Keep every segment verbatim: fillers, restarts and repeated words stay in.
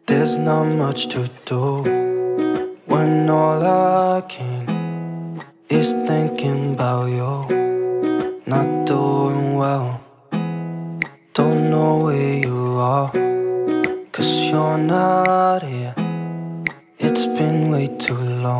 There's not much to do when all I can is thinking about you. Not doing well, don't know where you are, cause you're not here. It's been way too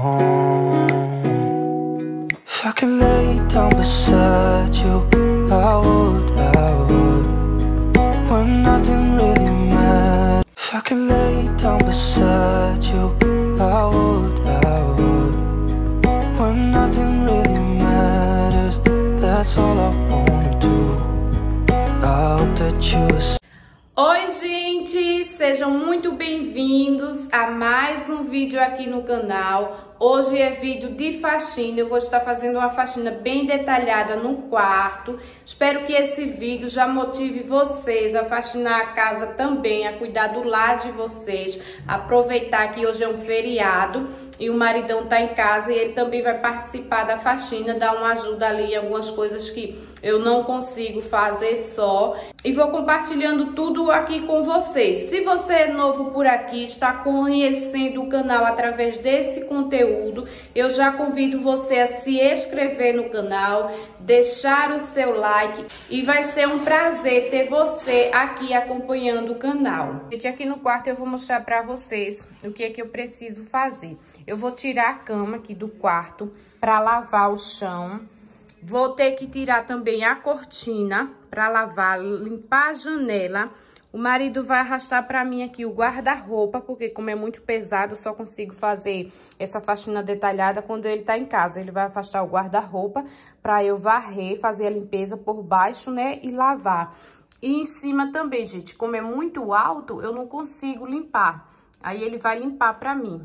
long. If I could lay down beside you, I would, I would, when nothing really matters. If I could lay down beside you, I would, I would, when nothing really matters. That's all I wanna do. I hope that you. Oi gente, sejam muito bem-vindos a mais um vídeo aqui no canal. Hoje é vídeo de faxina, eu vou estar fazendo uma faxina bem detalhada no quarto. Espero que esse vídeo já motive vocês a faxinar a casa também, a cuidar do lar de vocês, aproveitar que hoje é um feriado e o maridão tá em casa e ele também vai participar da faxina, dar uma ajuda ali em algumas coisas que eu não consigo fazer só. E vou compartilhando tudo aqui com vocês. Se você é novo por aqui, está conhecendo o canal através desse conteúdo, eu já convido você a se inscrever no canal, deixar o seu like e vai ser um prazer ter você aqui acompanhando o canal. Gente, aqui no quarto eu vou mostrar para vocês o que é que eu preciso fazer. Eu vou tirar a cama aqui do quarto para lavar o chão. Vou ter que tirar também a cortina para lavar, limpar a janela. O marido vai arrastar para mim aqui o guarda-roupa, porque como é muito pesado, eu só consigo fazer essa faxina detalhada quando ele tá em casa. Ele vai afastar o guarda-roupa para eu varrer, fazer a limpeza por baixo, né, e lavar. E em cima também, gente, como é muito alto, eu não consigo limpar. Aí ele vai limpar para mim.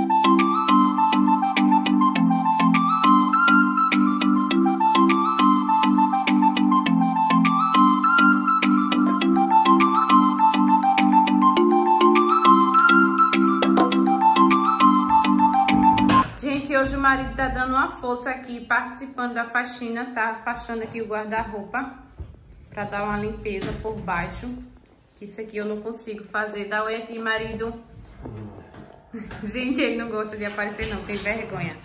Hoje o marido tá dando uma força aqui, participando da faxina, tá afastando aqui o guarda-roupa pra dar uma limpeza por baixo, que isso aqui eu não consigo fazer. Dá oi aqui, marido. Gente, ele não gosta de aparecer não, tem vergonha.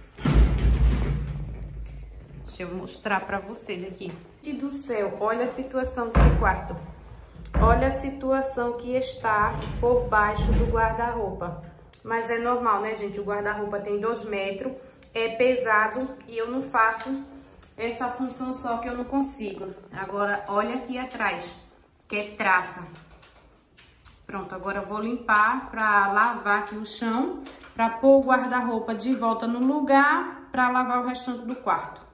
Deixa eu mostrar pra vocês aqui. Gente do céu, olha a situação desse quarto. Olha a situação que está por baixo do guarda-roupa. Mas é normal, né, gente? O guarda-roupa tem dois metros, é pesado e eu não faço essa função só que eu não consigo. Agora, olha aqui atrás, que é traça. Pronto, agora eu vou limpar pra lavar aqui o chão, pra pôr o guarda-roupa de volta no lugar, pra lavar o restante do quarto.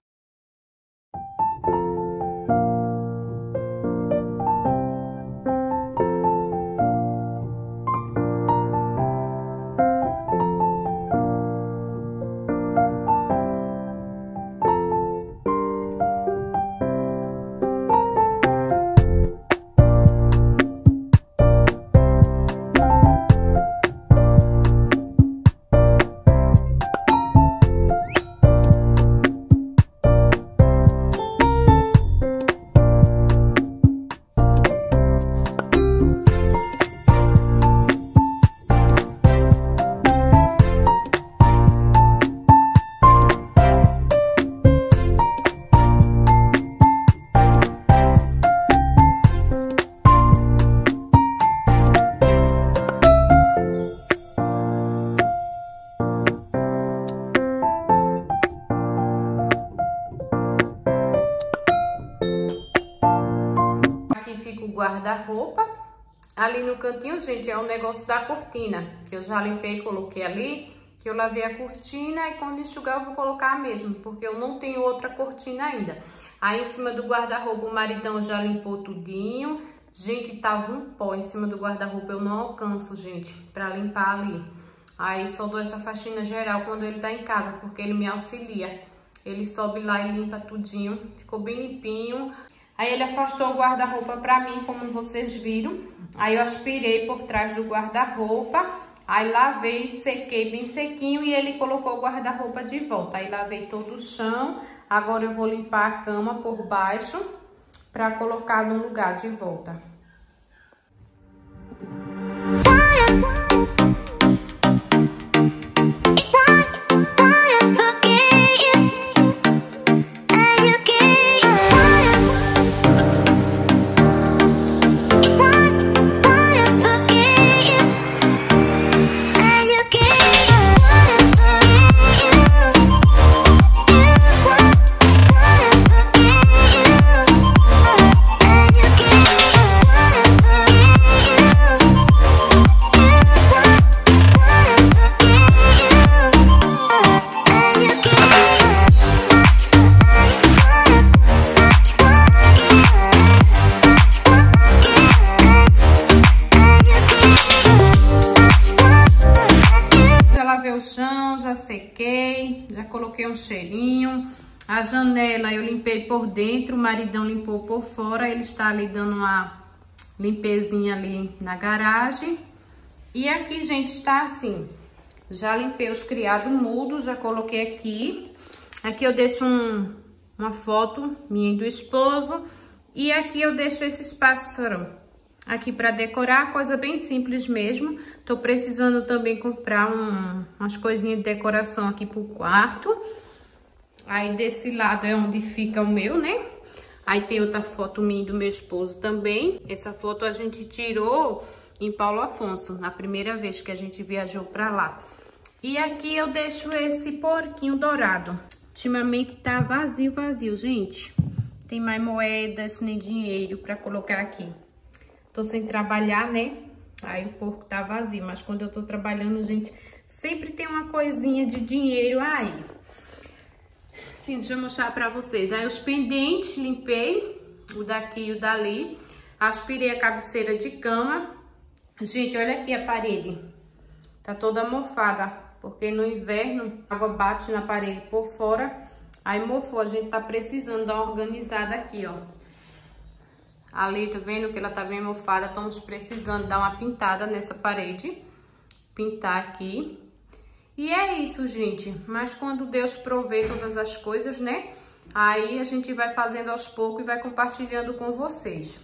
Guarda-roupa ali no cantinho, gente, é o negócio da cortina que eu já limpei, coloquei ali, que eu lavei a cortina e quando enxugar eu vou colocar a mesma, porque eu não tenho outra cortina ainda. Aí em cima do guarda-roupa o maridão já limpou tudinho. Gente, tava um pó em cima do guarda-roupa, eu não alcanço, gente, pra limpar ali. Aí só dou essa faxina geral quando ele tá em casa, porque ele me auxilia. Ele sobe lá e limpa tudinho, ficou bem limpinho. Aí ele afastou o guarda-roupa pra mim, como vocês viram. Aí eu aspirei por trás do guarda-roupa. Aí lavei, sequei bem sequinho e ele colocou o guarda-roupa de volta. Aí lavei todo o chão. Agora eu vou limpar a cama por baixo pra colocar no lugar de volta. já sequei, já coloquei um cheirinho. A janela eu limpei por dentro, o maridão limpou por fora. Ele está ali dando uma limpezinha ali na garagem. E aqui, gente, está assim. Já limpei os criados mudos, já coloquei aqui. Aqui eu deixo um, uma foto minha e do esposo. E aqui eu deixo esses pássaros aqui para decorar, coisa bem simples mesmo. Tô precisando também comprar um, umas coisinhas de decoração aqui pro quarto. Aí desse lado é onde fica o meu, né? Aí tem outra foto minha e do meu esposo também. Essa foto a gente tirou em Paulo Afonso, na primeira vez que a gente viajou pra lá. E aqui eu deixo esse porquinho dourado. Ultimamente tá vazio, vazio, gente. Tem mais moedas, nem dinheiro pra colocar aqui. Tô sem trabalhar, né? Aí o porco tá vazio, mas quando eu tô trabalhando, gente, sempre tem uma coisinha de dinheiro aí. Sim, deixa eu mostrar pra vocês. Aí os pendentes, limpei, o daqui e o dali. Aspirei a cabeceira de cama. Gente, olha aqui a parede. Tá toda mofada, porque no inverno a água bate na parede por fora. Aí mofou, a gente tá precisando dar uma organizada aqui, ó. Ali, tá vendo que ela tá bem mofada? Estamos precisando dar uma pintada nessa parede. Pintar aqui. E é isso, gente. Mas quando Deus provê todas as coisas, né? Aí a gente vai fazendo aos poucos e vai compartilhando com vocês.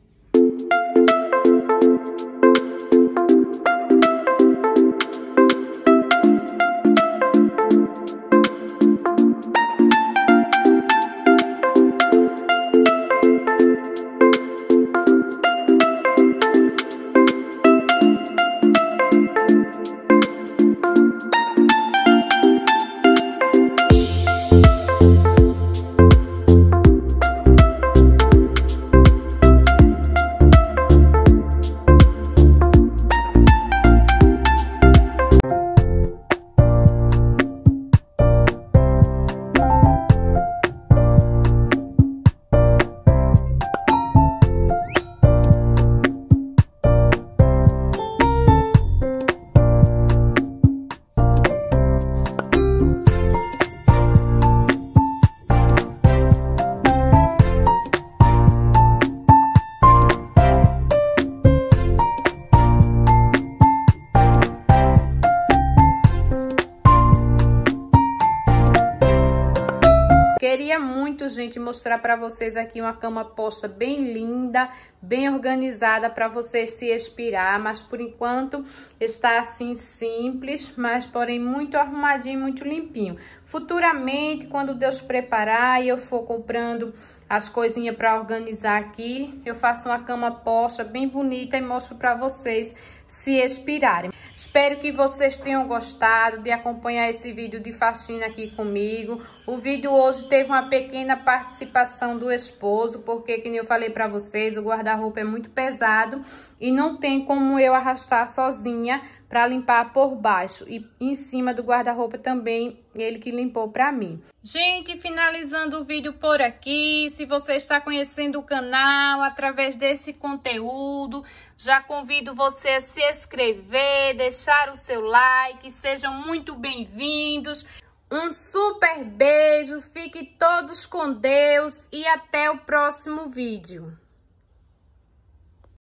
Queria muito, gente, mostrar para vocês aqui uma cama posta bem linda, bem organizada para vocês se inspirar, mas por enquanto está assim simples, mas porém muito arrumadinho, muito limpinho. Futuramente, quando Deus preparar e eu for comprando as coisinhas para organizar aqui, eu faço uma cama posta bem bonita e mostro para vocês se inspirarem. Espero que vocês tenham gostado de acompanhar esse vídeo de faxina aqui comigo. O vídeo hoje teve uma pequena participação do esposo, porque, como eu falei para vocês, o guarda-roupa é muito pesado e não tem como eu arrastar sozinha para limpar por baixo. E em cima do guarda-roupa também, ele que limpou para mim. Gente, finalizando o vídeo por aqui. Se você está conhecendo o canal através desse conteúdo, já convido você a se inscrever, deixar o seu like. Sejam muito bem-vindos. Um super beijo, fiquem todos com Deus e até o próximo vídeo.